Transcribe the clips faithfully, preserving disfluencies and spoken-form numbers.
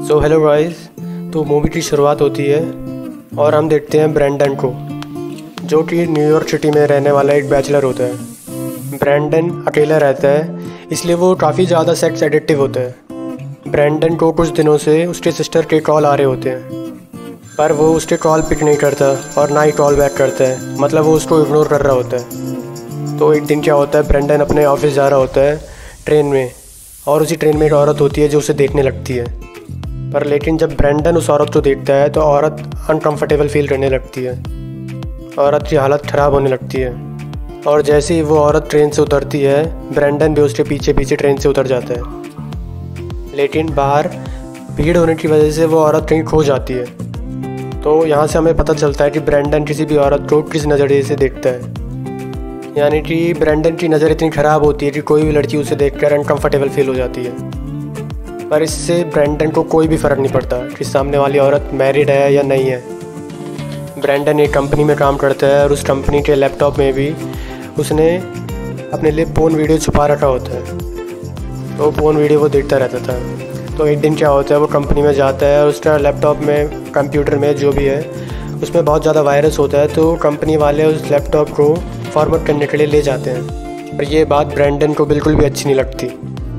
सो hello guys, तो movie की शुरुआत होती है और हम देखते हैं ब्रैंडन को, जो कि न्यूयॉर्क सिटी में रहने वाला एक बैचलर होता है। ब्रैंडन अकेला रहता है, इसलिए वो काफ़ी ज़्यादा सेक्स एडिक्टिव होता है। ब्रैंडन को कुछ दिनों से उसके सिस्टर के कॉल आ रहे होते हैं, पर वो उसके कॉल पिक नहीं करता और ना ही कॉल बैक करता है, मतलब वो उसको इग्नोर कर रहा होता है। तो एक दिन क्या होता है, ब्रैंडन अपने ऑफिस जा रहा होता है ट्रेन में, और उसी ट्रेन में एक औरत होती है जो उसे देखने लगती है। पर लेकिन जब ब्रैंडन उस औरत को देखता है तो औरत अनकंफर्टेबल फील करने लगती है, औरत की हालत ख़राब होने लगती है। और जैसे ही वो औरत ट्रेन से उतरती है, ब्रैंडन भी उसके पीछे पीछे ट्रेन से उतर जाता है। लेकिन बाहर भीड़ होने की वजह से वो औरत कहीं खो जाती है। तो यहाँ से हमें पता चलता है कि ब्रैंडन किसी भी औरत को किस नज़रिए से देखता है, यानी कि ब्रैंडन की नज़र इतनी ख़राब होती है कि कोई भी लड़की उसे देखकर अनकंफर्टेबल फील हो जाती है। पर इससे ब्रैंडन को कोई भी फ़र्क नहीं पड़ता कि सामने वाली औरत मैरिड है या नहीं है। ब्रैंडन एक कंपनी में काम करता है और उस कंपनी के लैपटॉप में भी उसने अपने लिए पोर्न वीडियो छुपा रखा होता है, तो पोर्न वीडियो वो देखता रहता था। तो एक दिन क्या होता है, वो कंपनी में जाता है और उसका लैपटॉप में, कंप्यूटर में जो भी है, उसमें बहुत ज़्यादा वायरस होता है। तो कंपनी वाले उस लैपटॉप को फॉर्मेट करने के लिए ले जाते हैं, और ये बात ब्रैंडन को बिल्कुल भी अच्छी नहीं लगती।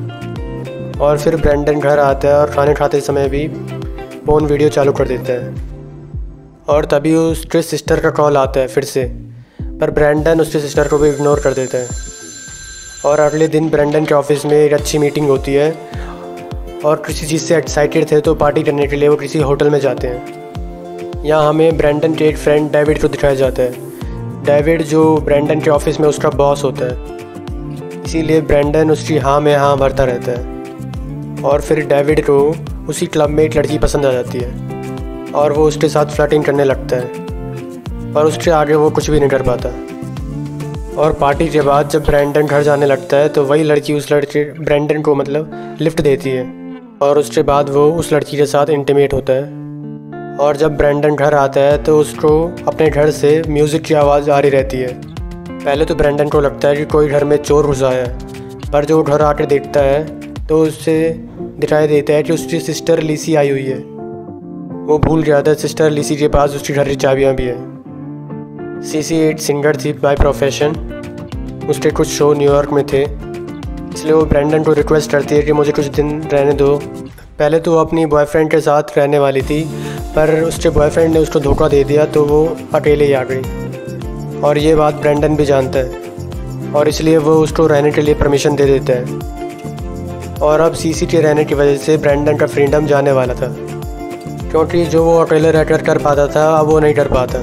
और फिर ब्रैंडन घर आता है और खाने खाते समय भी पोर्न वीडियो चालू कर देता है, और तभी उसके सिस्टर का कॉल आता है फिर से, पर ब्रैंडन उसके सिस्टर को भी इग्नोर कर देता है। और अगले दिन ब्रैंडन के ऑफिस में एक अच्छी मीटिंग होती है, और किसी चीज़ से एक्साइटेड थे तो पार्टी करने के लिए वो किसी होटल में जाते हैं। यहाँ हमें ब्रैंडन के एक फ्रेंड डेविड को दिखाया जाता है। डेविड जो ब्रैंडन के ऑफिस में उसका बॉस होता है, इसीलिए ब्रैंडन उसकी हाँ में हाँ भरता रहता है। और फिर डेविड को उसी क्लब में एक लड़की पसंद आ जाती है और वो उसके साथ फ्लर्टिंग करने लगता है, पर उसके आगे वो कुछ भी नहीं कर पाता। और पार्टी के बाद जब ब्रैंडन घर जाने लगता है तो वही लड़की उस लड़के ब्रैंडन को मतलब लिफ्ट देती है, और उसके बाद वो उस लड़की के साथ इंटीमेट होता है। और जब ब्रैंडन घर आता है तो उसको अपने घर से म्यूज़िक की आवाज़ आ रही रहती है। पहले तो ब्रैंडन को लगता है कि कोई घर में चोर घुसा है, पर जो घर आकर देखता है तो उससे दिखाई देता है कि उसकी सिस्टर लिसी आई हुई है। वो भूल गया था सिस्टर लिसी के पास उसकी घर की चाबियाँ भी है। सीसी एक सिंगर थी बाय प्रोफेशन, उसके कुछ शो न्यूयॉर्क में थे, इसलिए वो ब्रैंडन को रिक्वेस्ट करती है कि मुझे कुछ दिन रहने दो। पहले तो वो अपनी बॉयफ्रेंड के साथ रहने वाली थी, पर उसके बॉयफ्रेंड ने उसको धोखा दे दिया, तो वो अकेले ही आ गई। और ये बात ब्रैंडन भी जानता है, और इसलिए वो उसको रहने के लिए परमिशन दे देता है। और अब सीसी के रहने की वजह से ब्रैंडन का फ्रीडम जाने वाला था, क्योंकि जो वो अकेले रहकर कर पाता था अब वो नहीं कर पाता।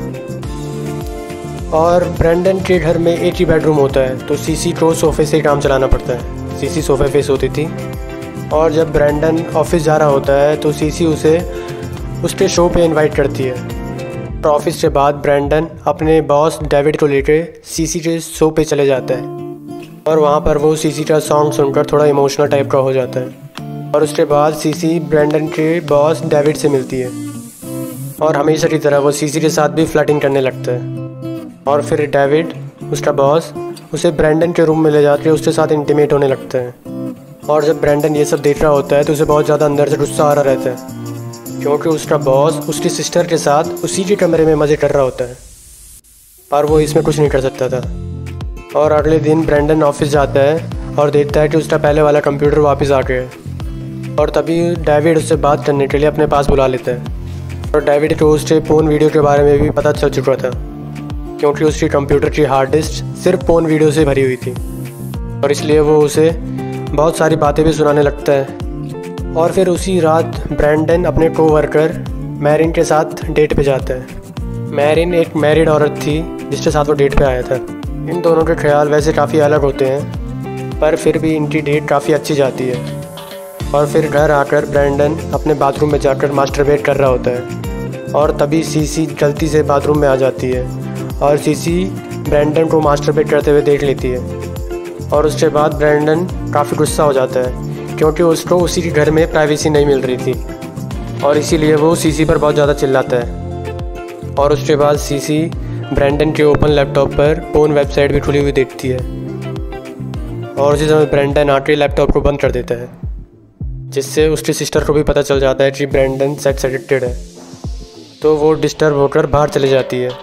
और ब्रैंडन के घर में एक ही बेडरूम होता है, तो सीसी को सोफ़े से काम चलाना पड़ता है। सीसी सोफ़े फेस होती थी, और जब ब्रैंडन ऑफिस जा रहा होता है तो सीसी उसे उसके शो पे इनवाइट करती है। तो ऑफिस के बाद ब्रैंडन अपने बॉस डेविड को लेकर सीसी के शो पे चले जाता है, और वहाँ पर वो सीसी का सॉन्ग सुनकर थोड़ा इमोशनल टाइप का हो जाता है। और उसके बाद सीसी ब्रैंडन के बॉस डेविड से मिलती है, और हमेशा की तरह वो सीसी के साथ भी फ्लर्टिंग करने लगता है। और फिर डेविड, उसका बॉस, उसे ब्रैंडन के रूम में ले जाकर उसके साथ इंटीमेट होने लगता है। और जब ब्रैंडन ये सब देख रहा होता है तो उसे बहुत ज़्यादा अंदर से गुस्सा आ रहा रहता है, क्योंकि उसका बॉस उसकी सिस्टर के साथ उसी के कमरे में मज़े कर रहा होता है, पर वो इसमें कुछ नहीं कर सकता था। और अगले दिन ब्रैंडन ऑफिस जाता है और देखता है कि उसका पहले वाला कंप्यूटर वापस आ गया है, और तभी डेविड उससे बात करने के लिए अपने पास बुला लेता है। और डेविड को उसके पोर्न वीडियो के बारे में भी पता चल चुका था, क्योंकि उसकी कंप्यूटर की हार्ड डिस्क सिर्फ पोर्न वीडियो से भरी हुई थी, और इसलिए वो उसे बहुत सारी बातें भी सुनाने लगता है। और फिर उसी रात ब्रैंडन अपने कोवर्कर मैरिन के साथ डेट पे जाता है। मैरिन एक मैरिड औरत थी जिसके साथ वो डेट पे आया था। इन दोनों के ख्याल वैसे काफ़ी अलग होते हैं, पर फिर भी इनकी डेट काफ़ी अच्छी जाती है। और फिर घर आकर ब्रैंडन अपने बाथरूम में जाकर मास्टरबेट कर रहा होता है, और तभी सीसी गलती से बाथरूम में आ जाती है, और सीसी ब्रैंडन को मास्टरबेट करते हुए देख लेती है। और उसके बाद ब्रैंडन काफ़ी गुस्सा हो जाता है, क्योंकि उसको उसी के घर में प्राइवेसी नहीं मिल रही थी, और इसीलिए वो सीसी पर बहुत ज़्यादा चिल्लाता है। और उसके बाद सीसी ब्रैंडन के ओपन लैपटॉप पर पोर्न वेबसाइट भी खुली हुई देखती है, और उसी समय ब्रैंडन आके लैपटॉप को बंद कर देता है। जिससे उसकी सिस्टर को भी पता चल जाता है कि ब्रैंडन सेक्स एडिक्टेड है। तो वो डिस्टर्ब होकर बाहर चली जाती है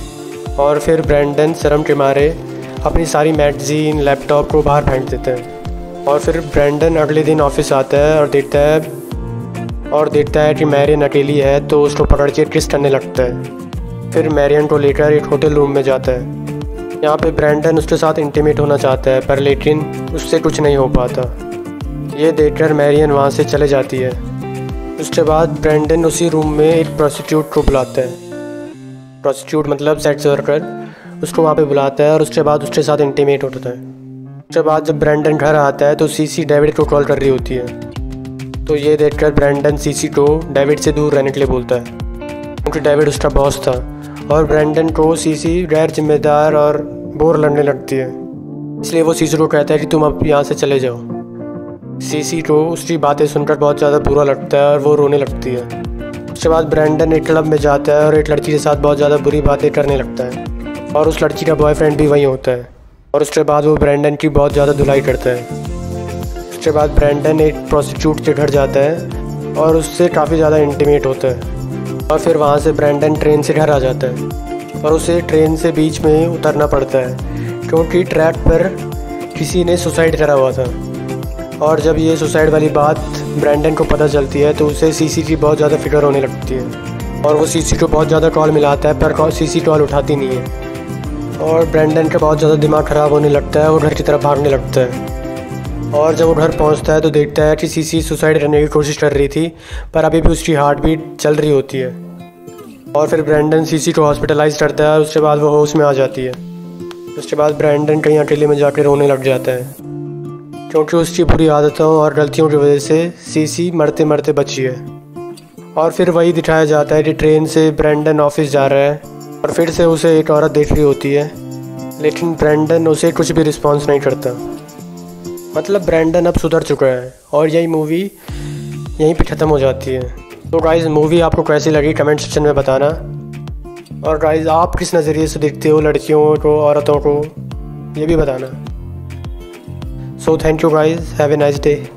और फिर ब्रैंडन शर्म के मारे अपनी सारी मैगज़ीन लैपटॉप को बाहर फेंक देते हैं। और फिर ब्रैंडन अगले दिन ऑफिस आता है और देखता है और देखता है कि मैरियन अकेली है, तो उसको पकड़ के किस करने लगता है। फिर मैरियन को लेकर एक होटल रूम में जाता है। यहाँ पे ब्रैंडन उसके साथ इंटीमेट होना चाहता है, पर लेकिन उससे कुछ नहीं हो पाता। ये देखकर मैरियन वहाँ से चले जाती है। उसके बाद ब्रैंडन उसी रूम में एक प्रोस्टिट्यूट को बुलाता है। प्रोस्टिट्यूट मतलब सेक्स वर्कर, उसको वहाँ पे बुलाता है और उसके बाद उसके साथ इंटीमेट होता है। उसके बाद जब ब्रैंडन घर आता है तो सीसी डेविड को कॉल कर रही होती है। तो ये देखकर ब्रैंडन सीसी को डेविड से दूर रहने के लिए बोलता है, क्योंकि डेविड उसका बॉस था और ब्रैंडन को सीसी गैर जिम्मेदार और बोर लगने लगती है। इसलिए वो सीसी को कहता है कि तुम अब यहाँ से चले जाओ। सीसी को उसकी बातें सुनकर बहुत ज़्यादा बुरा लगता है और वो रोने लगती है। उसके बाद ब्रैंडन एक क्लब में जाता है और एक लड़की के साथ बहुत ज़्यादा बुरी बातें करने लगता है और उस लड़की का बॉयफ्रेंड भी वहीं होता है। और उसके बाद वो ब्रैंडन की बहुत ज़्यादा धुलाई करता है। उसके बाद ब्रैंडन एक प्रोस्टिट्यूट के घर जाता है और उससे काफ़ी ज़्यादा इंटीमेट होता है। और फिर वहाँ से ब्रैंडन ट्रेन से घर आ जाता है और उसे ट्रेन से बीच में उतरना पड़ता है, क्योंकि ट्रैक पर किसी ने सुसाइड करा हुआ था। और जब ये सुसाइड वाली बात ब्रैंडन को पता चलती है तो उसे सीसी की बहुत ज़्यादा फिक्र होने लगती है और वो सीसी को बहुत ज़्यादा कॉल मिलाता है, पर सीसी कॉल उठाती नहीं है। और ब्रैंडन का बहुत ज़्यादा दिमाग ख़राब होने लगता है और घर की तरफ भागने लगता है। और जब वो घर पहुंचता है तो देखता है कि सीसी सुसाइड करने की कोशिश कर रही थी, पर अभी भी उसकी हार्ट बीट चल रही होती है। और फिर ब्रैंडन सीसी को हॉस्पिटलाइज करता है और उसके बाद वो होश में आ जाती है। उसके बाद ब्रैंडन कहीं अकेले में जाकर रोने लग जाता है, क्योंकि उसकी बुरी आदतों और गलतियों की वजह से सीसी मरते मरते बची है। और फिर वही दिखाया जाता है कि ट्रेन से ब्रैंडन ऑफिस जा रहा है और फिर से उसे एक औरत देख रही होती है, लेकिन ब्रैंडन उसे कुछ भी रिस्पॉन्स नहीं करता। मतलब ब्रैंडन अब सुधर चुका है और यही मूवी यहीं पे ख़त्म हो जाती है। तो गाइज़ मूवी आपको कैसी लगी कमेंट सेक्शन में बताना। और गाइज़ आप किस नज़रिए से देखते हो लड़कियों को, औरतों को, ये भी बताना। So thank you guys, have a nice day.